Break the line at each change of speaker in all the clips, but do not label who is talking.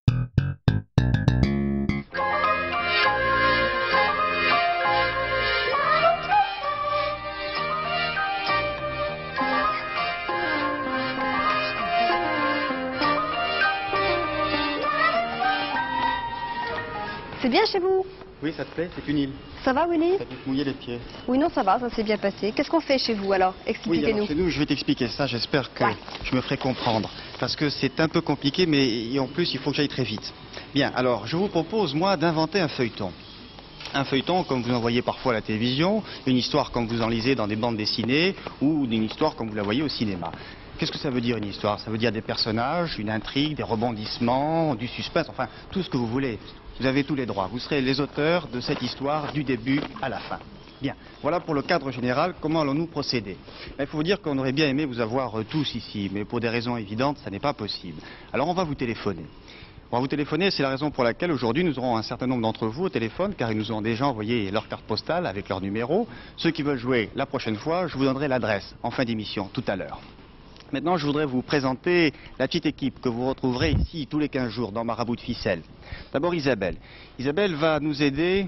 C'est bien chez vous?
Oui, ça te plaît? C'est une île.
Ça va, Willy?
Ça peut te mouiller les pieds.
Oui, non, ça va, ça s'est bien passé. Qu'est-ce qu'on fait chez vous, alors?
Oui,
Expliquez-nous.
alors chez nous, je vais t'expliquer ça. J'espère que
Ouais.
je me ferai comprendre. Parce que c'est un peu compliqué, mais et en plus, il faut que j'aille très vite. Bien, alors, je vous propose, moi, d'inventer un feuilleton. Un feuilleton comme vous en voyez parfois à la télévision, une histoire comme vous en lisez dans des bandes dessinées, ou une histoire comme vous la voyez au cinéma. Qu'est-ce que ça veut dire une histoire? Ça veut dire des personnages, une intrigue, des rebondissements, du suspense, enfin, tout ce que vous voulez. Vous avez tous les droits. Vous serez les auteurs de cette histoire du début à la fin. Bien, voilà pour le cadre général, comment allons-nous procéder? Il faut vous dire qu'on aurait bien aimé vous avoir tous ici, mais pour des raisons évidentes, ça n'est pas possible. Alors on va vous téléphoner. On va vous téléphoner, c'est la raison pour laquelle aujourd'hui nous aurons un certain nombre d'entre vous au téléphone, car ils nous ont déjà envoyé leur carte postale avec leur numéro. Ceux qui veulent jouer la prochaine fois, je vous donnerai l'adresse en fin d'émission, tout à l'heure. Maintenant, je voudrais vous présenter la petite équipe que vous retrouverez ici tous les 15 jours dans Marabout de Ficelle. D'abord Isabelle. Isabelle va nous aider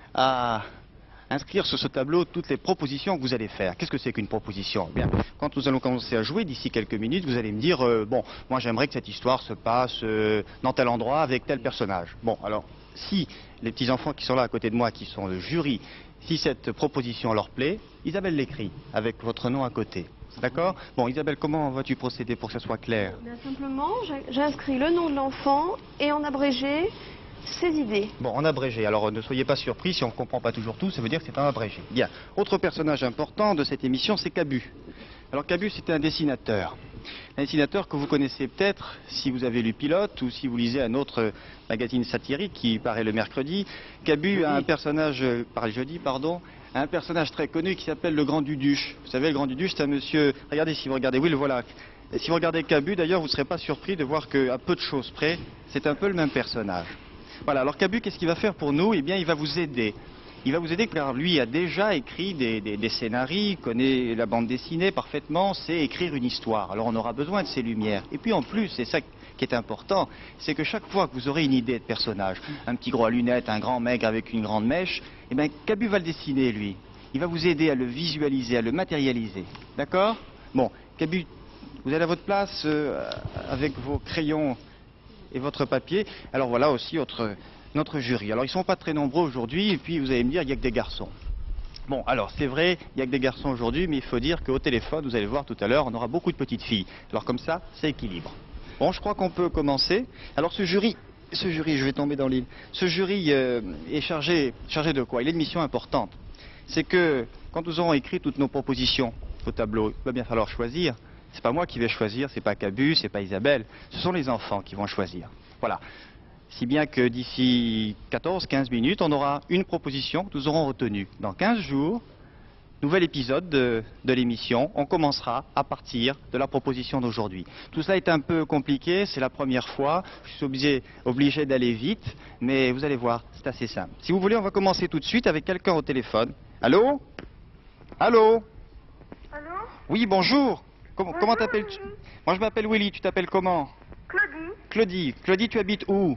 à inscrire sur ce tableau toutes les propositions que vous allez faire. Qu'est-ce que c'est qu'une proposition? Bien, quand nous allons commencer à jouer, d'ici quelques minutes, vous allez me dire, bon, moi j'aimerais que cette histoire se passe dans tel endroit avec tel personnage. Bon, alors, si les petits-enfants qui sont là à côté de moi, qui sont le jury, si cette proposition leur plaît, Isabelle l'écrit avec votre nom à côté. D'accord? Bon, Isabelle, comment vas-tu procéder pour que ça soit clair?
Bien simplement, j'inscris le nom de l'enfant et en abrégé ses idées.
Bon, en abrégé. Alors ne soyez pas surpris, si on ne comprend pas toujours tout, ça veut dire que c'est un abrégé. Bien. Autre personnage important de cette émission, c'est Cabu. Alors Cabu, c'était un dessinateur. Un dessinateur que vous connaissez peut-être si vous avez lu Pilote ou si vous lisez un autre magazine satirique qui paraît le mercredi. Cabu a un personnage, jeudi, pardon, un personnage très connu qui s'appelle le Grand Duduche. Vous savez, le Grand Duduche, c'est un monsieur... Regardez, si vous regardez, oui, le voilà. Et si vous regardez Cabu, d'ailleurs, vous ne serez pas surpris de voir qu'à peu de choses près, c'est un peu le même personnage. Voilà, alors Cabu, qu'est-ce qu'il va faire pour nous? Eh bien, il va vous aider. Il va vous aider car lui a déjà écrit des scénarios, il connaît la bande dessinée parfaitement, sait écrire une histoire. Alors on aura besoin de ses lumières. Et puis en plus, c'est ça qui est important, c'est que chaque fois que vous aurez une idée de personnage, un petit gros à lunettes, un grand mec avec une grande mèche, eh bien Cabu va le dessiner lui. Il va vous aider à le visualiser, à le matérialiser. D'accord? Bon, Cabu, vous allez à votre place avec vos crayons et votre papier. Alors voilà aussi notre jury. Alors ils ne sont pas très nombreux aujourd'hui, et puis vous allez me dire, il n'y a que des garçons. Bon, alors c'est vrai, il n'y a que des garçons aujourd'hui, mais il faut dire qu'au téléphone, vous allez voir tout à l'heure, on aura beaucoup de petites filles. Alors comme ça, c'est équilibre. Bon, je crois qu'on peut commencer. Alors ce jury, je vais tomber dans l'île. Ce jury est chargé de quoi? Il a une mission importante. C'est que quand nous aurons écrit toutes nos propositions au tableau, il va bien falloir choisir. C'est pas moi qui vais choisir, c'est pas Cabu, c'est pas Isabelle. Ce sont les enfants qui vont choisir. Voilà. Si bien que d'ici 14-15 minutes, on aura une proposition que nous aurons retenue. Dans 15 jours, nouvel épisode de l'émission, on commencera à partir de la proposition d'aujourd'hui. Tout cela est un peu compliqué, c'est la première fois, je suis obligé d'aller vite, mais vous allez voir, c'est assez simple. Si vous voulez, on va commencer tout de suite avec quelqu'un au téléphone. Allô? Allô?
Allô?
Oui, bonjour. Comment t'appelles-tu?
Willy.
Moi, je m'appelle Willy, tu t'appelles comment?
Claudie.
Claudie, tu habites où?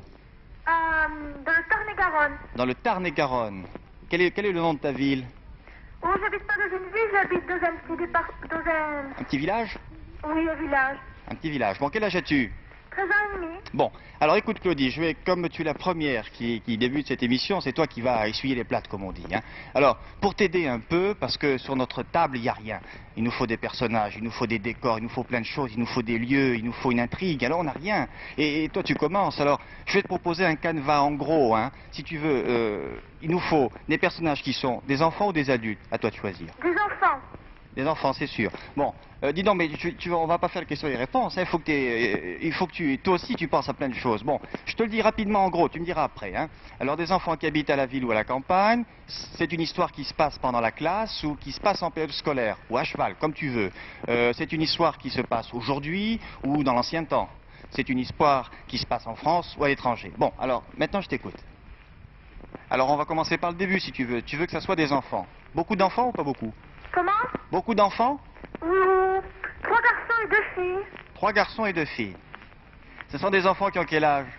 Dans le Tarn-et-Garonne.
Dans le Tarn-et-Garonne. Quel est le nom de ta ville?
Oh, j'habite pas dans une ville, j'habite dans un petit département, dans un...
Un petit village?
Oui, un village.
Un petit village. Bon, quel âge as-tu?
13 ans et demi.
Bon, alors écoute Claudie, comme tu es la première qui débute cette émission, c'est toi qui vas essuyer les plates comme on dit. Hein. Alors, pour t'aider un peu, parce que sur notre table, il n'y a rien. Il nous faut des personnages, il nous faut des décors, il nous faut plein de choses, il nous faut des lieux, il nous faut une intrigue, alors on n'a rien. Et toi tu commences, alors je vais te proposer un canevas en gros, hein. Si tu veux, il nous faut des personnages qui sont des enfants ou des adultes, à toi de choisir.
Des enfants.
Des enfants, c'est sûr. Bon, dis donc, mais on va pas faire la question et réponses. Hein. Il faut que toi aussi, tu penses à plein de choses. Bon, je te le dis rapidement en gros, tu me diras après. Hein. Alors, des enfants qui habitent à la ville ou à la campagne, c'est une histoire qui se passe pendant la classe ou qui se passe en période scolaire, ou à cheval, comme tu veux. C'est une histoire qui se passe aujourd'hui ou dans l'ancien temps. C'est une histoire qui se passe en France ou à l'étranger. Bon, alors, maintenant, je t'écoute. Alors, on va commencer par le début, si tu veux. Tu veux que ça soit des enfants. Beaucoup d'enfants ou pas beaucoup?
Comment?
Beaucoup d'enfants?
3 garçons et 2 filles.
3 garçons et 2 filles. Ce sont des enfants qui ont quel âge?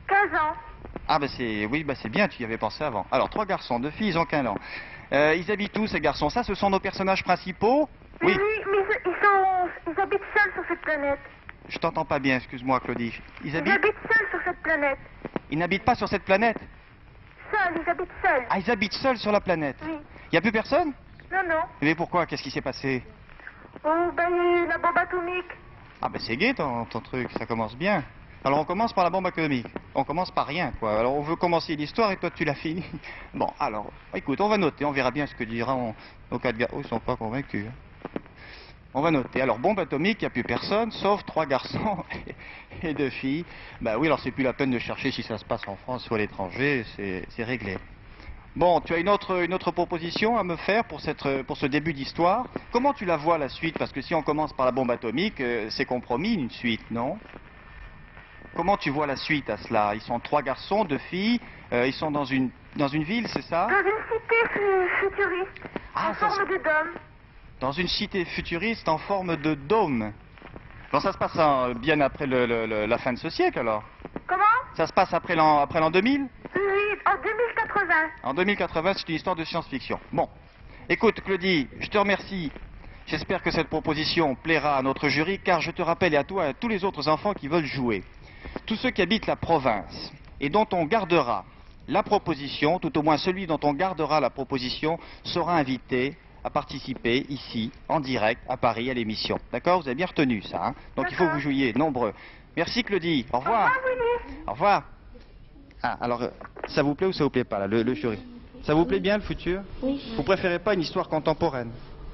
15 ans.
Ah, bah c'est... Oui, bah c'est bien, tu y avais pensé avant. Alors, 3 garçons, 2 filles, ils ont 15 ans. Ils habitent où, ces garçons? Ça, ce sont nos personnages principaux?
Oui, mais ils habitent seuls sur cette planète.
Je t'entends pas bien, excuse-moi, Claudie. Ils
Ils
habitent...
habitent seuls sur cette planète.
Ils n'habitent pas sur cette planète?
Seuls, ils habitent seuls.
Ah, ils habitent seuls sur la planète?
Oui.
Il n'y a plus personne?
Non, non.
Mais pourquoi? Qu'est-ce qui s'est passé?
Oh, ben, il y a la bombe atomique.
Ah, bah c'est gai ton truc, ça commence bien. Alors on commence par la bombe atomique. On commence par rien, quoi. Alors on veut commencer l'histoire et toi tu l'as fini. Bon, alors, écoute, on va noter, on verra bien ce que diront nos 4 gars. Oh, ils sont pas convaincus. Hein. On va noter. Alors, bombe atomique, il n'y a plus personne, sauf 3 garçons et 2 filles. Bah oui, alors c'est plus la peine de chercher si ça se passe en France ou à l'étranger, c'est réglé. Bon, tu as une autre proposition à me faire pour ce début d'histoire. Comment tu la vois, la suite? Parce que si on commence par la bombe atomique, c'est compromis, une suite, non? Comment tu vois la suite à cela? Ils sont 3 garçons, 2 filles, ils sont dans une ville, c'est ça?
Dans une cité futuriste.
Ah,
en
ça
forme de dôme.
Dans une cité futuriste en forme de dôme. Bon, ça se passe bien après la fin de ce siècle, alors?
Comment?
Ça se passe après l'an 2000?
Oui, en 2080.
En 2080, c'est une histoire de science-fiction. Bon, écoute, Claudie, je te remercie. J'espère que cette proposition plaira à notre jury, car je te rappelle, et à toi et à tous les autres enfants qui veulent jouer, tous ceux qui habitent la province et dont on gardera la proposition, tout au moins celui dont on gardera la proposition, sera invité à participer ici, en direct, à Paris, à l'émission. D'accord? Vous avez bien retenu ça, hein? Donc il faut que vous jouiez nombreux. Merci Claudie, au revoir.
Au revoir, Willy.
Au revoir. Ah, alors, ça vous plaît ou ça vous plaît pas, là, le jury? Ça vous plaît bien, le futur?
Oui.
Vous préférez pas une histoire contemporaine?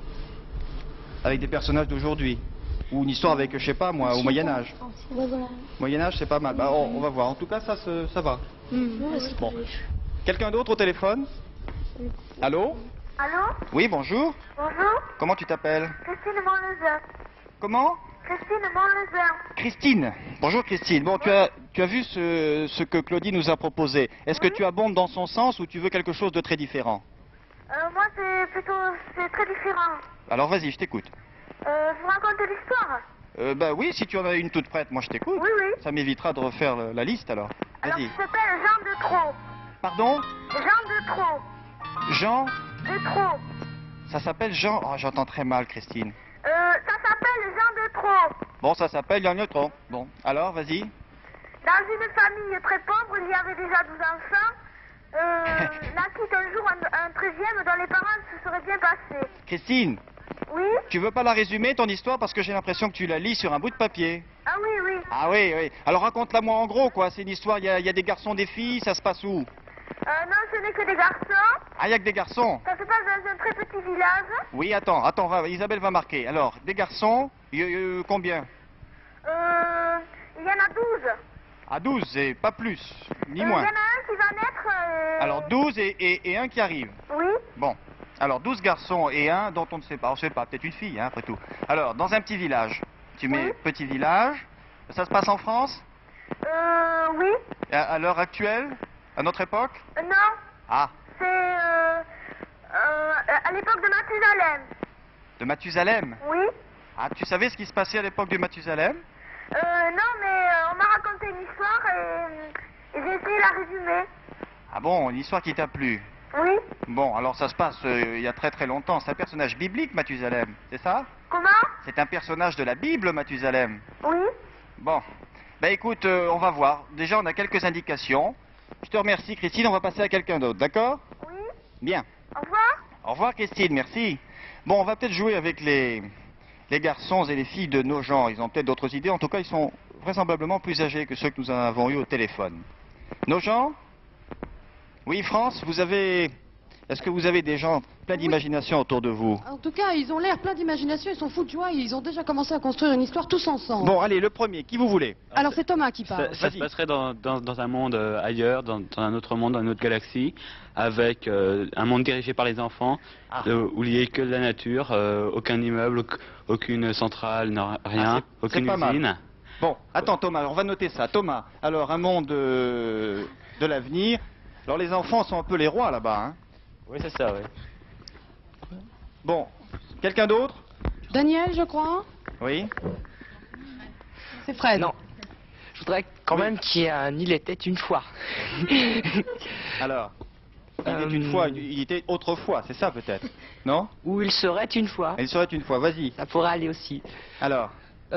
Avec des personnages d'aujourd'hui? Ou une histoire avec, je sais pas moi, au Moyen-Âge?
Ouais, voilà.
Moyen-Âge, c'est pas mal. Bah, on va voir. En tout cas, ça va. Bon. Quelqu'un d'autre au téléphone? Allô?
Allô?
Oui, bonjour.
Bonjour.
Comment tu t'appelles?
Christine Monlezin.
Comment?
Christine Monlezin.
Christine. Bonjour Christine. Bon, tu as vu ce que Claudie nous a proposé. Est-ce que tu abondes dans son sens ou tu veux quelque chose de très différent?
Moi, c'est très différent.
Alors vas-y, je t'écoute.
Je vous raconte l'histoire.
Bah oui, si tu en as une toute prête, moi je t'écoute.
Oui, oui.
Ça m'évitera de refaire la liste alors.
Alors,
Vas-y.
ça s'appelle Jean de Trop.
Pardon?
Jean de Trop.
Jean?
De Trop.
Ça s'appelle Jean? Oh, j'entends très mal, Christine.
Ça s'appelle Jean de Trop.
Bon, ça s'appelle Jean de Trop. Bon, alors, vas-y.
Dans une famille très pauvre, il y avait déjà 12 enfants. Naquit un jour un 13e dont les parents se seraient bien passés.
Christine,
Oui?
tu veux pas la résumer, ton histoire, parce que j'ai l'impression que tu la lis sur un bout de papier.
Ah oui, oui.
Ah oui, oui. Alors raconte-la moi en gros, quoi. C'est une histoire, il y a des garçons, des filles, ça se passe où?
Non, ce n'est que des garçons.
Ah, il y a que des garçons.
Ça se passe dans un très petit village.
Oui, attends, Isabelle va marquer. Alors, des garçons, combien?
Il y en a 12.
À 12, et pas plus, ni
Il y en
moins.
a un qui va naître.
Alors 12 et un qui arrive.
Oui.
Bon, alors 12 garçons et un dont on ne sait pas. On ne sait pas, peut-être une fille, hein, après tout. Alors, dans un petit village, tu mets
Oui.
petit village, ça se passe en France?
Oui.
À l'heure actuelle? À notre époque?
Non.
Ah,
C'est à l'époque de Mathusalem.
de Mathusalem?
Oui.
Ah, tu savais ce qui se passait à l'époque de Mathusalem?
Non, mais on m'a raconté une histoire et j'ai essayé de la résumer.
Ah bon, une histoire qui t'a plu?
Oui.
Bon, alors ça se passe il y a très très longtemps. C'est un personnage biblique, Mathusalem, c'est ça?
Comment?
C'est un personnage de la Bible, Mathusalem.
Oui.
Bon, bah écoute, on va voir. Déjà, on a quelques indications. Je te remercie, Christine. On va passer à quelqu'un d'autre, d'accord?
Oui.
Bien.
Au revoir.
Au revoir, Christine, merci. Bon, on va peut-être jouer avec les garçons et les filles de nos gens. Ils ont peut-être d'autres idées. En tout cas, ils sont vraisemblablement plus âgés que ceux que nous avons eus au téléphone. Nos gens? Oui, France, est-ce que vous avez des gens plein d'imagination autour de vous?
En tout cas, ils ont l'air plein d'imagination, ils sont fous de joie, et ils ont déjà commencé à construire une histoire tous ensemble.
Bon, allez, le premier, qui vous voulez?
Alors c'est Thomas qui parle.
Ça se passerait dans un monde ailleurs, dans un autre monde, dans une autre galaxie, avec un monde dirigé par les enfants, où il n'y ait que de la nature, aucun immeuble, aucune centrale, rien,
c'est
aucune
pas mal.
usine.
Bon, attends Thomas, on va noter ça. Thomas, alors un monde de l'avenir. Alors les enfants sont un peu les rois là-bas, hein?
Oui, c'est ça, oui.
Bon, quelqu'un d'autre?
Daniel, je crois.
Oui.
C'est Fred.
Non. voudrais quand même qu'il y ait un Il était une fois.
Alors, il était une fois, il était autrefois, c'est ça peut-être, non?
Ou il serait une fois.
Il serait une fois, vas-y.
Ça pourrait aller aussi.
Alors,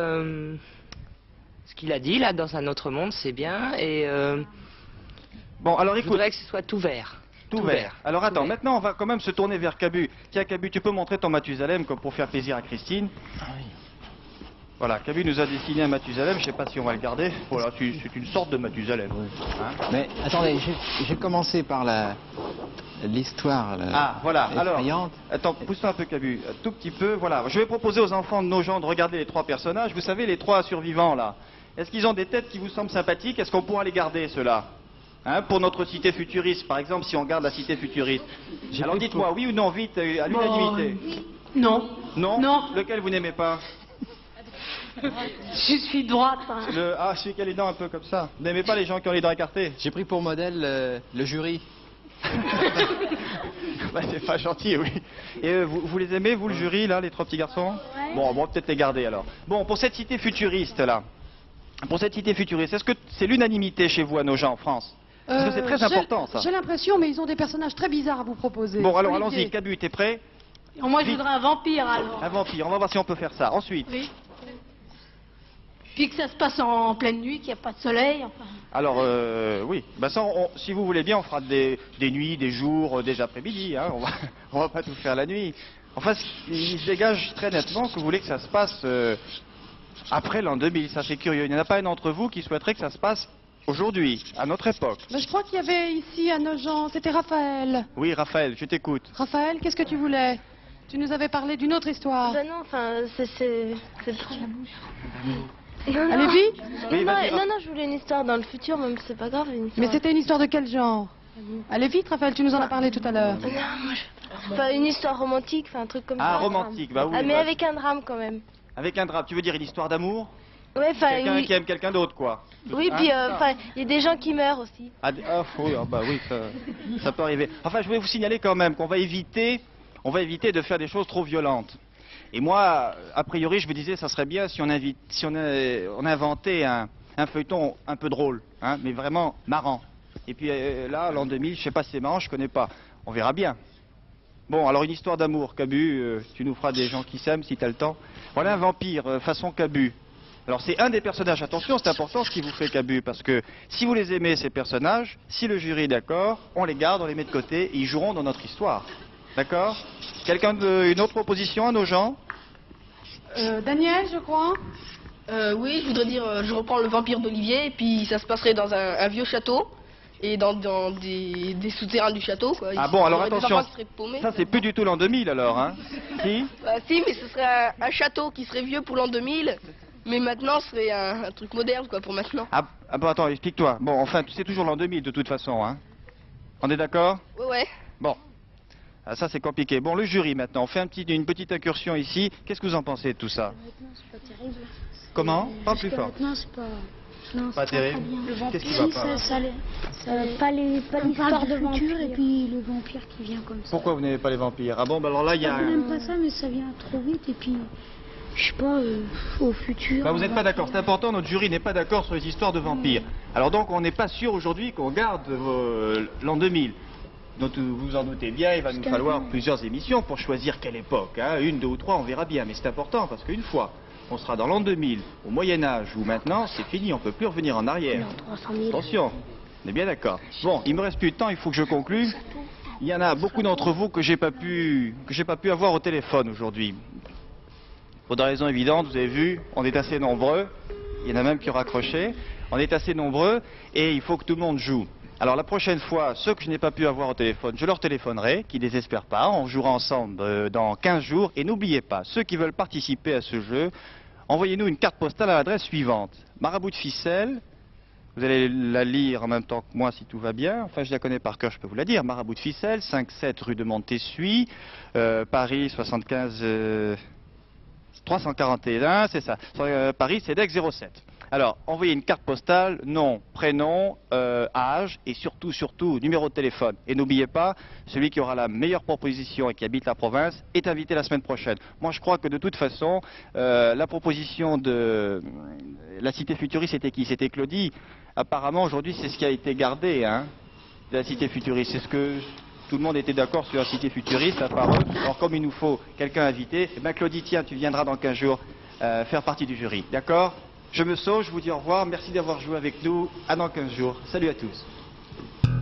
Ce qu'il a dit là, dans un autre monde, c'est bien. Et
bon, alors
je
écoute.
voudrais que ce soit tout vert.
Tout vert. Alors attends, maintenant on va quand même se tourner vers Cabu. Tiens Cabu, tu peux montrer ton Mathusalem comme pour faire plaisir à Christine. Voilà, Cabu nous a dessiné un Mathusalem, je ne sais pas si on va le garder. Voilà, c'est une sorte de Mathusalem. Hein?
Mais attendez, j'ai commencé par l'histoire
voilà,
effrayante.
alors, attends, pousse-toi un peu Cabu, un tout petit peu, voilà. Je vais proposer aux enfants de nos gens de regarder les trois personnages. Vous savez, les trois survivants là. Est-ce qu'ils ont des têtes qui vous semblent sympathiques? Est-ce qu'on pourra les garder ceux-là? Hein, pour notre cité futuriste, par exemple, si on garde la cité futuriste. Alors dites-moi, oui ou non, vite, à l'unanimité.
Non.
Non.
Non.
Lequel vous n'aimez pas?
Je suis droite. Hein.
Celui qui a les dents un peu comme ça. Vous n'aimez pas les gens qui ont les dents écartées?
J'ai pris pour modèle le jury.
Bah, c'est pas gentil, oui. Et vous les aimez, vous, le jury, là, les trois petits garçons?
Ouais.
Bon, on va peut-être les garder alors. Bon, pour cette cité futuriste, là. Pour cette cité futuriste, est-ce que c'est l'unanimité chez vous, à nos gens, en France? Parce que c'est très important, ça.
J'ai l'impression, mais ils ont des personnages très bizarres à vous proposer.
Bon, alors
Olivier.
allons-y. Cabu, t'es prêt?
Moi, je voudrais un vampire alors.
Un vampire, on va voir si on peut faire ça. Ensuite.
Oui. Puis que ça se passe en pleine nuit, qu'il n'y a pas de soleil. Enfin.
Alors, oui. Ben ça, si vous voulez bien, on fera des nuits, des jours, des après-midi. Hein. On va pas tout faire la nuit. Enfin, il se dégage très nettement que vous voulez que ça se passe après l'an 2000. Ça, c'est curieux. Il n'y en a pas un d'entre vous qui souhaiterait que ça se passe aujourd'hui, à notre époque.
Ben, je crois qu'il y avait ici à Nogent, c'était Raphaël.
Oui, Raphaël, je t'écoute.
Raphaël, qu'est-ce que tu voulais? Tu nous avais parlé d'une autre histoire.
Ben non, enfin, c'est... Non,
Allez,
non.
vite.
Oui, vas-y,
Non, je voulais une histoire dans le futur, même c'est pas grave, une histoire.
Mais c'était une histoire de quel genre? Allez vite, Raphaël, tu nous en as parlé tout à l'heure.
Non, pas une histoire romantique, enfin un truc comme ça.
Ah, romantique, bah oui.
Ah, mais
bah,
avec un drame quand même.
avec un drap, tu veux dire une histoire d'amour?
Ouais, enfin...
Quelqu'un qui aime quelqu'un d'autre, quoi.
Oui, puis enfin, il y a des gens qui meurent aussi.
Bah oui, ça peut arriver. Enfin, je voulais vous signaler quand même qu'on va éviter de faire des choses trop violentes. Et moi, a priori, je me disais, ça serait bien si on inventait un feuilleton un peu drôle, hein, mais vraiment marrant. Et puis là, l'an 2000, je sais pas si c'est marrant, je connais pas. On verra bien. Bon, alors une histoire d'amour, Cabu, tu nous feras des gens qui s'aiment si tu as le temps. Voilà un vampire, façon Cabu. Alors c'est un des personnages, attention, c'est important ce qu'il vous fait Cabu, parce que si vous les aimez, ces personnages, si le jury est d'accord, on les garde, on les met de côté, et ils joueront dans notre histoire. D'accord? Quelqu'un une autre proposition à nos gens?
Daniel, je crois.
Oui, je voudrais dire, je reprends le vampire d'Olivier, et puis ça se passerait dans un vieux château, et dans des souterrains du château, quoi.
Ah bon, alors
Il y aurait des
attention,
enfants qui seraient paumés.
ça c'est plus du tout l'an 2000 alors, hein? Si?
Bah, si, mais ce serait un château qui serait vieux pour l'an 2000, mais maintenant ce serait un truc moderne, quoi, pour maintenant.
Ah bon, attends, explique-toi. Bon, enfin, c'est toujours l'an 2000 de toute façon, hein? On est d'accord?
Ouais.
Bon. Ah, ça c'est compliqué. Bon, le jury maintenant, on fait une petite incursion ici. Qu'est-ce que vous en pensez de tout ça?
Maintenant, c'est pas terrible.
Comment? Parle plus fort.
Maintenant, c'est pas... Non,
Pas
c'est
terrible.
très bien.
Le vampire, qu'est-ce qui va pas
pas l'histoire de vampire et puis le vampire qui vient comme ça.
Pourquoi vous n'aimez pas les vampires? Ah bon, bah alors là, il y a...
On n'aime pas ça, mais ça vient trop vite et puis... Je sais pas, au futur...
Bah, vous n'êtes pas d'accord, c'est important, notre jury n'est pas d'accord sur les histoires de vampires. Alors donc, on n'est pas sûr aujourd'hui qu'on garde l'an 2000. Donc vous en doutez bien, il va nous falloir plusieurs émissions pour choisir quelle époque. Hein. Une, deux ou trois, on verra bien. Mais c'est important parce qu'une fois, on sera dans l'an 2000, au Moyen-Âge, ou maintenant, c'est fini, on ne peut plus revenir en arrière.
300 000.
Attention, on est bien d'accord. Bon, il me reste plus de temps, il faut que je conclue. Il y en a beaucoup d'entre vous que j'ai pas pu avoir au téléphone aujourd'hui. Pour des raisons évidentes, vous avez vu, on est assez nombreux. Il y en a même qui ont raccroché. On est assez nombreux et il faut que tout le monde joue. Alors la prochaine fois, ceux que je n'ai pas pu avoir au téléphone, je leur téléphonerai, qui ne désespèrent pas, on jouera ensemble dans 15 jours. Et n'oubliez pas, ceux qui veulent participer à ce jeu, envoyez-nous une carte postale à l'adresse suivante. Marabout de Ficelle, vous allez la lire en même temps que moi si tout va bien, enfin je la connais par cœur, je peux vous la dire. Marabout de Ficelle, 5-7 rue de Montessuie, Paris 75 341, c'est ça. Paris, CEDEX 07. Alors, envoyez une carte postale, nom, prénom, âge et surtout, numéro de téléphone. Et n'oubliez pas, celui qui aura la meilleure proposition et qui habite la province est invité la semaine prochaine. Moi, je crois que de toute façon, la proposition de la cité futuriste, c'était qui? C'était Claudie. Apparemment, aujourd'hui, c'est ce qui a été gardé, hein, de la cité futuriste. C'est ce que tout le monde était d'accord sur la cité futuriste, à part eux. Alors, comme il nous faut quelqu'un invité, eh ben, Claudie, tiens, tu viendras dans 15 jours faire partie du jury. D'accord? Je me sauve, je vous dis au revoir. Merci d'avoir joué avec nous. À dans 15 jours. Salut à tous.